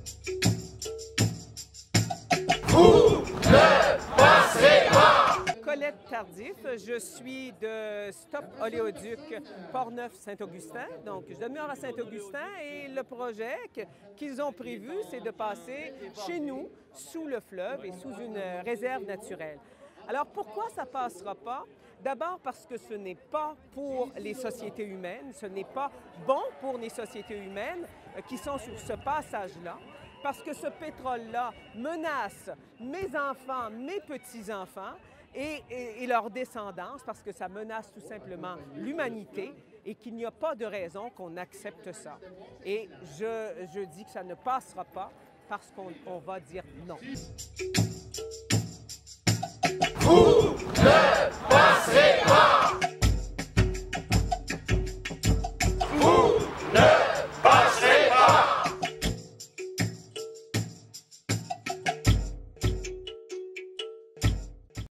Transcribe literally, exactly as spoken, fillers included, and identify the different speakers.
Speaker 1: Vous ne passerez pas!
Speaker 2: Colette Tardif, je suis de Stop Oléoduc Portneuf-Saint-Augustin. Donc, je demeure à Saint-Augustin et le projet qu'ils ont prévu, c'est de passer chez nous, sous le fleuve et sous une réserve naturelle. Alors, pourquoi ça ne passera pas? D'abord parce que ce n'est pas pour les sociétés humaines, ce n'est pas bon pour les sociétés humaines qui sont sur ce passage-là, parce que ce pétrole-là menace mes enfants, mes petits-enfants et, et, et leur descendance, parce que ça menace tout simplement l'humanité et qu'il n'y a pas de raison qu'on accepte ça. Et je, je dis que ça ne passera pas parce qu'on on va dire non.
Speaker 1: Vous ne passerez pas!